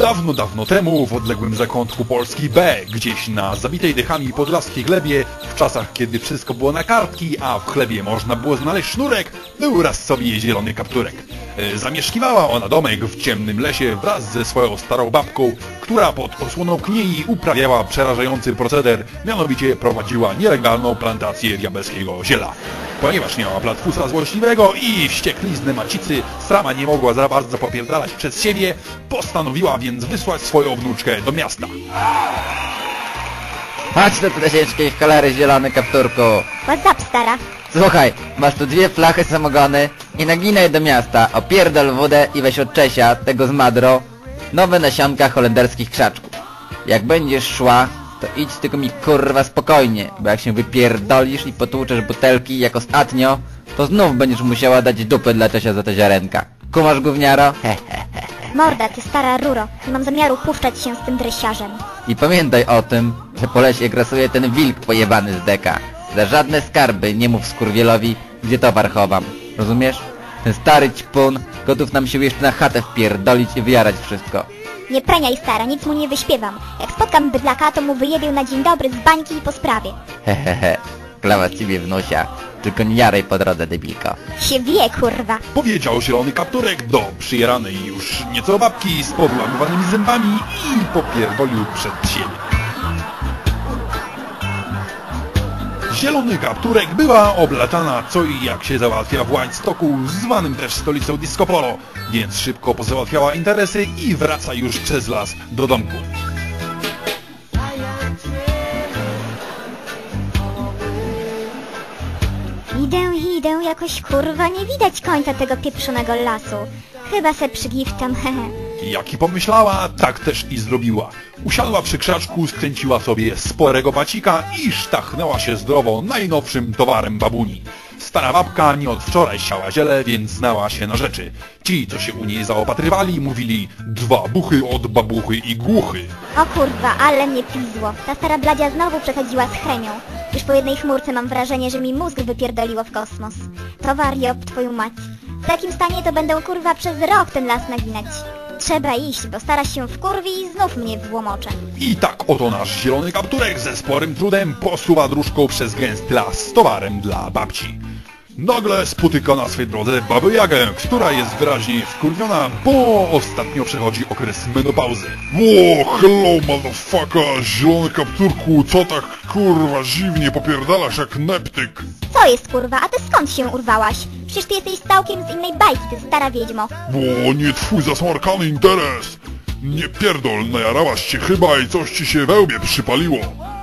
Dawno, dawno temu w odległym zakątku Polski B, gdzieś na zabitej dechami podlaskiej glebie, w czasach kiedy wszystko było na kartki, a w chlebie można było znaleźć sznurek, był raz sobie zielony kapturek. Zamieszkiwała ona domek w ciemnym lesie wraz ze swoją starą babką, która pod osłoną kniei uprawiała przerażający proceder, mianowicie prowadziła nielegalną plantację diabelskiego ziela. Ponieważ miała platfusa złośliwego i wściekliznę macicy, sama nie mogła za bardzo popierdalać przez siebie, postanowiła więc wysłać swoją wnuczkę do miasta. Chodź do ciężkiej cholery, zielony kapturku. What's up, stara? Słuchaj, masz tu 2 flachy samogony i naginaj do miasta, opierdol wódę i weź od Czesia, tego z Madro, nowe nasionka holenderskich krzaczków. Jak będziesz szła, to idź tylko mi kurwa spokojnie, bo jak się wypierdolisz i potłuczesz butelki jak ostatnio, to znów będziesz musiała dać dupy dla Czesia za te ziarenka. Kumasz, gówniaro? Morda, ty stara ruro. Nie mam zamiaru puszczać się z tym dresiarzem. I pamiętaj o tym, że po lesie grasuje ten wilk pojebany z deka. Za żadne skarby nie mów skurwielowi, gdzie towar chowam. Rozumiesz? Ten stary ćpun gotów nam się jeszcze na chatę wpierdolić i wyjarać wszystko. Nie preniaj, stara, nic mu nie wyśpiewam. Jak spotkam bydlaka, to mu wyjebię na dzień dobry z bańki i po sprawie. Hehehe, klawa z ciebie wnusia. Tylko nie jaraj po drodze, debilko. Się wie, kurwa. Powiedział zielony kapturek do przyjeranej już nieco babki z podłamywanymi zębami i popierdolił przed siebie. Zielony kapturek była oblatana co i jak się załatwia w Łaństoku, zwanym też stolicą disco polo, więc szybko pozałatwiała interesy i wraca już przez las do domku. Idę, jakoś kurwa nie widać końca tego pieprzonego lasu. Chyba se przygiftam, hehe. Jak i pomyślała, tak też i zrobiła. Usiadła przy krzaczku, skręciła sobie sporego bacika i sztachnęła się zdrowo najnowszym towarem babuni. Stara babka nie od wczoraj siała ziele, więc znała się na rzeczy. Ci, co się u niej zaopatrywali, mówili 2 buchy od babuchy i głuchy. O kurwa, ale mnie pizło. Ta stara bladzia znowu przechodziła z chemią. Już po jednej chmurce mam wrażenie, że mi mózg wypierdoliło w kosmos. To wariop, twoją mać. W takim stanie to będę kurwa przez rok ten las naginać. Trzeba iść, bo stara się wkurwi i znów mnie włamocze. I tak oto nasz zielony kapturek ze sporym trudem posuwa dróżką przez gęsty las z towarem dla babci. Nagle spotyka na swej drodze babę Jagę, która jest wyraźnie wkurwiona, bo ostatnio przechodzi okres menopauzy. Ło, hello motherfucker, zielony kapturku, co tak kurwa dziwnie popierdalasz jak neptyk? Co jest kurwa, a ty skąd się urwałaś? Przecież ty jesteś całkiem z innej bajki, ty stara wiedźmo. Bo nie twój zasmarkany interes. Nie pierdol, najarałaś się chyba i coś ci się we łbie przypaliło.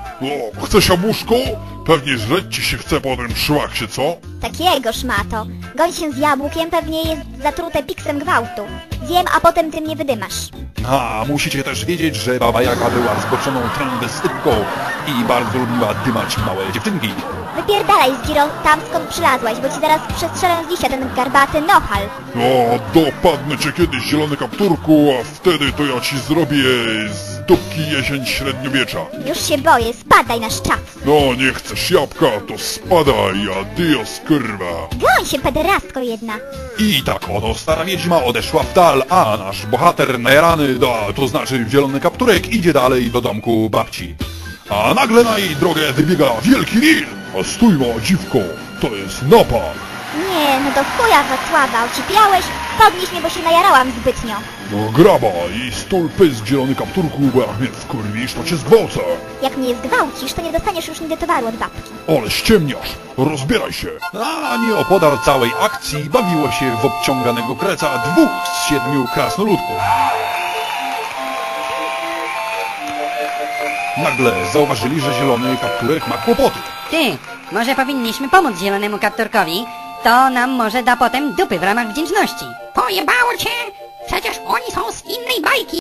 O, chcesz jabłuszko? Pewnie żreć ci się chce po tym szlachcie, co? Takiego szmato. Goń się z jabłkiem, pewnie jest zatrute piksem gwałtu. Zjem, a potem ty mnie wydymasz. A musicie też wiedzieć, że baba Jaga była zboczoną transwestytką i bardzo lubiła dymać małe dziewczynki. Wypierdalaj z Giro tam, skąd przylazłaś, bo ci zaraz przestrzelę z liścia ten garbaty nohal. O, dopadnę cię kiedyś, zielony kapturku, a wtedy to ja ci zrobię z dupki jesień średniowiecza. Już się boję, spadaj na szczaf. No, nie chcesz jabłka, to spadaj, adios, kurwa. Goń się, pederastko jedna. I tak oto stara wiedźma odeszła w dal, a nasz bohater najarany, to znaczy zielony kapturek, idzie dalej do domku babci. A nagle na jej drogę wybiega wielki wir. A stój ma, dziwko, to jest napad. Nie, no do chuja Wacława, ocipiałeś? Podnieś mnie, bo się najarałam zbytnio. No graba i stój pysk, zielony kapturku, bo jak mnie wkurwisz, to cię zgwałcę. Jak mnie zgwałcisz, to nie dostaniesz już nigdy towaru od babki. Ale ściemniasz, rozbieraj się. A nieopodal całej akcji bawiło się w obciąganego kreca 2 z 7 krasnoludków. Nagle zauważyli, że zielony kapturek ma kłopoty. Ty, może powinniśmy pomóc zielonemu kapturkowi? To nam może da potem dupy w ramach wdzięczności. Pojebało cię? Przecież oni są z innej bajki.